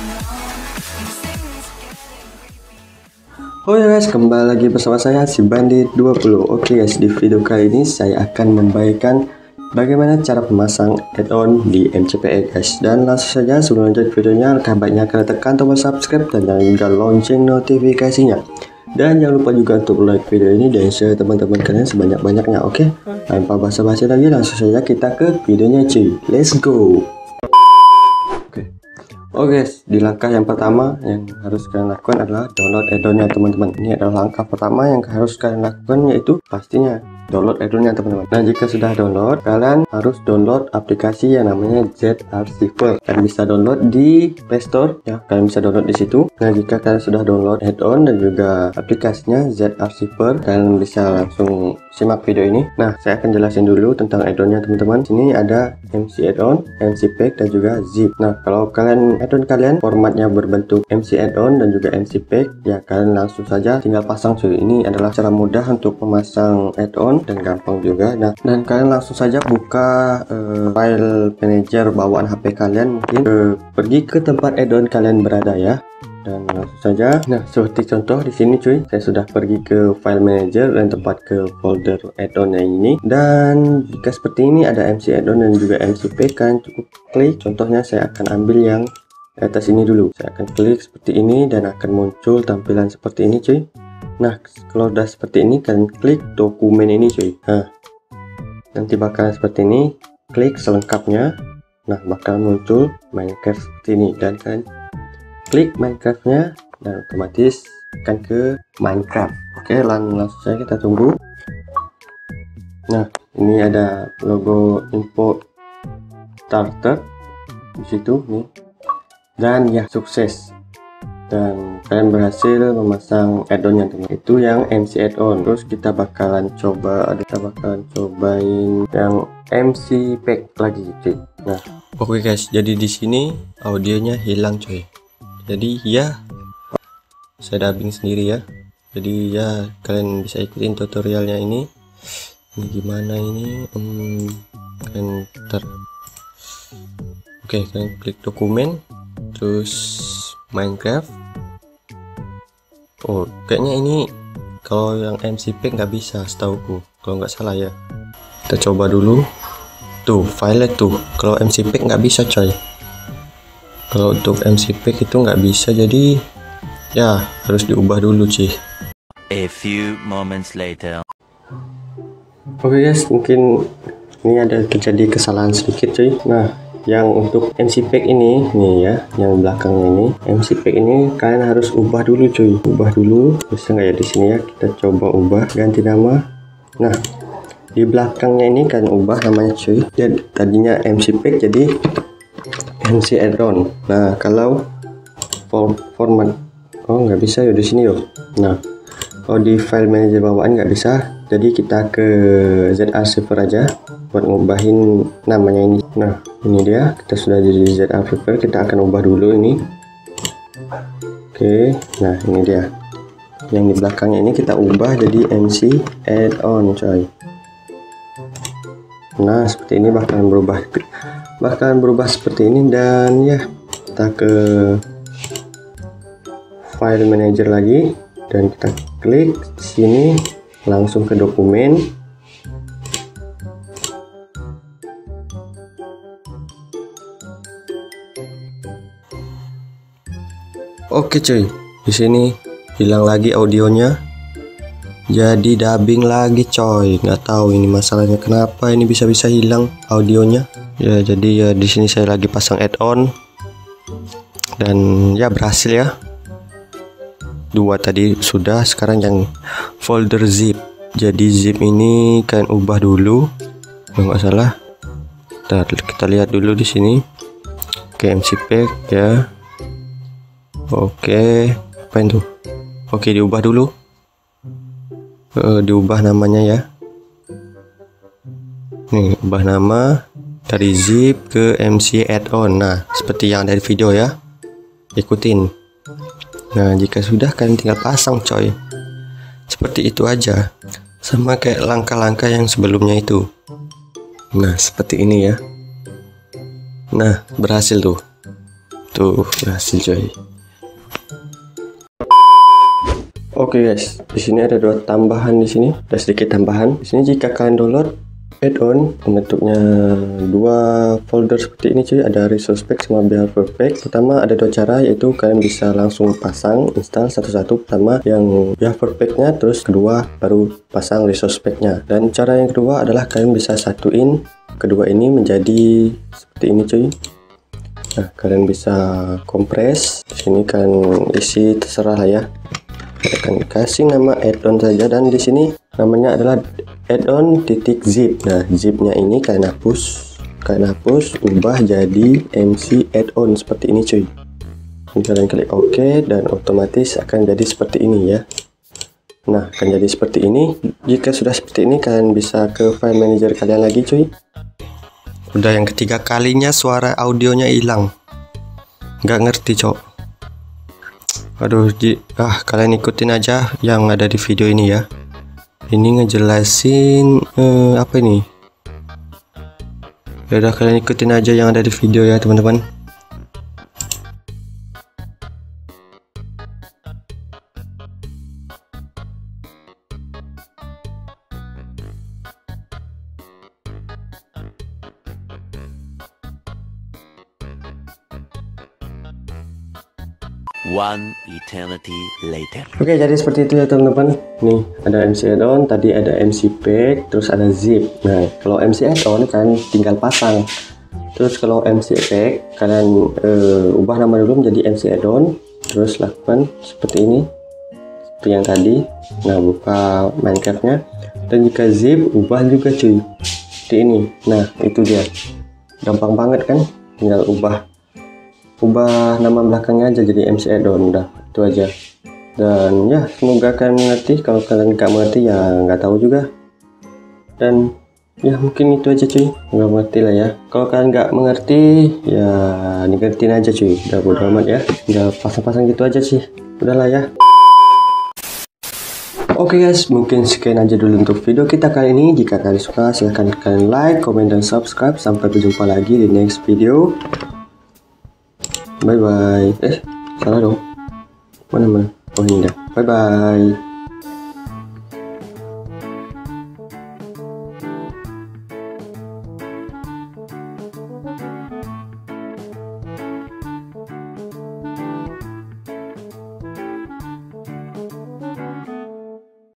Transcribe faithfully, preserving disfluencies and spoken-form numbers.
Oh ya guys, kembali lagi bersama saya si Bandit dua puluh. Oke guys, di video kali ini saya akan membagikan bagaimana cara memasang add-on di M C P X guys. Dan langsung saja sebelum lanjut videonya, alangkah baiknya kalian tekan tombol subscribe dan jangan juga lonceng notifikasinya. Dan jangan lupa juga untuk like video ini dan share teman-teman kalian sebanyak-banyaknya. Oke, tanpa basa-basi lagi langsung saja kita ke videonya cuy. Let's go. Oke guys, di langkah yang pertama yang harus kalian lakukan adalah download add-onnya teman-teman. Ini adalah langkah pertama yang harus kalian lakukan, yaitu pastinya download add-onnya teman-teman. Nah, jika sudah download, kalian harus download aplikasi yang namanya Z-Archiver. Kalian bisa download di Play Store ya, kalian bisa download di situ. Nah, jika kalian sudah download add-on dan juga aplikasinya Z-Archiver, kalian bisa langsung simak video ini. Nah, saya akan jelasin dulu tentang add-onnya teman-teman. Sini ada M C add-on, M C pack dan juga zip. Nah, kalau kalian add-on kalian formatnya berbentuk M C add-on dan juga M C pack, ya kalian langsung saja tinggal pasang cuy. Ini adalah cara mudah untuk memasang add-on dan gampang juga. Nah, dan kalian langsung saja buka uh, file manager bawaan H P kalian, mungkin uh, pergi ke tempat add-on kalian berada ya. Dan langsung saja, nah seperti contoh di sini cuy, saya sudah pergi ke file manager dan tempat ke folder add-on yang ini. Dan jika seperti ini ada M C add-on dan juga M C pack, kan cukup klik. Contohnya saya akan ambil yang atas ini dulu. Saya akan klik seperti ini dan akan muncul tampilan seperti ini cuy. Nah, kalau udah seperti ini kalian klik dokumen ini cuy. Nah, nanti bakal seperti ini, klik selengkapnya. Nah, bakal muncul Minecraft seperti ini dan kalian klik Minecraftnya dan otomatis akan ke Minecraft. Oke, langsung saja kita tunggu. Nah, ini ada logo info starter di situ nih. Dan ya, sukses. Dan kalian berhasil memasang add-onnya teman. Itu yang M C add-on. Terus kita bakalan coba, kita bakalan cobain yang M C pack lagi cuy. Nah, oke okay guys, jadi di sini audionya hilang cuy. Jadi ya, saya dubbing sendiri ya. Jadi ya, kalian bisa ikutin tutorialnya ini. Ini gimana ini? Hmm, kalian ter. Oke, okay, kalian klik dokumen, terus Minecraft. Oh, kayaknya ini kalau yang M C pack nggak bisa, setauku kalau nggak salah ya. Kita coba dulu. Tuh file tuh, kalau M C pack nggak bisa coy. Kalau untuk M C pack itu nggak bisa, jadi ya harus diubah dulu cuy. A few moments later. Oke okay guys, mungkin ini ada terjadi kesalahan sedikit cuy. Nah, yang untuk M C pack ini nih ya, yang belakangnya ini M C pack ini kalian harus ubah dulu cuy. Ubah dulu, bisa nggak ya di sini ya, kita coba ubah, ganti nama. Nah, di belakangnya ini kalian ubah namanya cuy. Dan tadinya M C pack jadi M C add-on. Nah, kalau form format, oh nggak bisa ya di sini yo. Nah, kalau di file manager bawaan nggak bisa, jadi kita ke Z-Archiver aja buat ngubahin namanya ini. Nah, ini dia, kita sudah jadi Z-Archiver, kita akan ubah dulu ini. Oke, nah ini dia. Yang di belakangnya ini kita ubah jadi M C add-on coy. Nah, seperti ini bakalan berubah. Bakalan berubah seperti ini. Dan ya, kita ke file manager lagi dan kita klik sini, langsung ke dokumen. Oke cuy, di sini hilang lagi audionya. Jadi dubbing lagi coy. Nggak tahu ini masalahnya kenapa ini bisa-bisa hilang audionya. Ya, jadi ya di sini saya lagi pasang add-on dan ya berhasil ya. Dua tadi sudah, sekarang yang folder zip. Jadi zip ini kalian ubah dulu, kalau nggak salah. Ntar kita lihat dulu di sini. Oke, M C pack ya. Oke, apa itu? Oke, diubah dulu. Uh, diubah namanya ya. Nih, ubah nama dari zip ke M C add-on. Nah, seperti yang dari video ya. Ikutin. Nah, jika sudah kalian tinggal pasang coy. Seperti itu aja. Sama kayak langkah-langkah yang sebelumnya itu. Nah, seperti ini ya. Nah, berhasil tuh. Tuh berhasil coy. Oke guys, di sini ada dua tambahan di sini, ada sedikit tambahan. Di sini jika kalian download add-on bentuknya dua folder seperti ini cuy, ada resource pack sama behavior pack. Pertama ada dua cara, yaitu kalian bisa langsung pasang install satu-satu. Pertama yang behavior packnya, terus kedua baru pasang resource packnya. Dan cara yang kedua adalah kalian bisa satuin kedua ini menjadi seperti ini cuy. Nah kalian bisa kompres. Di sini kalian isi terserah lah ya. Akan kasih nama add-on saja, dan di sini namanya adalah add-on titik zip. Nah zipnya ini kalian hapus, kalian hapus, ubah jadi M C add-on seperti ini cuy. Ini kalian klik OK dan otomatis akan jadi seperti ini ya. Nah akan jadi seperti ini. Jika sudah seperti ini kalian bisa ke file manager kalian lagi cuy. Udah yang ketiga kalinya suara audionya hilang, nggak ngerti cok. Aduh, di, ah kalian ikutin aja yang ada di video ini ya. Ini ngejelasin eh, apa ini? Ya udah kalian ikutin aja yang ada di video ya teman-teman. One eternity later. Oke, jadi seperti itu ya teman-teman. Nih ada M C add-on, tadi ada M C pack, terus ada zip. Nah kalau M C add-on kalian tinggal pasang. Terus kalau M C pack kalian uh, ubah nama dulu menjadi M C add-on, terus lakukan seperti ini, seperti yang tadi. Nah buka Minecraftnya, dan jika zip ubah juga cuy, seperti ini. Nah itu dia, gampang banget kan, tinggal ubah ubah nama belakangnya aja jadi M C add-on, udah itu aja. Dan ya semoga kalian mengerti. Kalau kalian nggak mengerti ya nggak tahu juga. Dan ya mungkin itu aja cuy, nggak mengerti lah ya. Kalau kalian nggak mengerti ya ngertiin aja cuy, udah bodo amat ya, udah pasang-pasang gitu aja sih, udahlah ya. Oke okay guys, mungkin sekian aja dulu untuk video kita kali ini. Jika kalian suka silahkan kalian like, comment, dan subscribe. Sampai berjumpa lagi di next video. Bye bye. Eh, salah dong. Mana mana? Oh ini dah. Bye bye.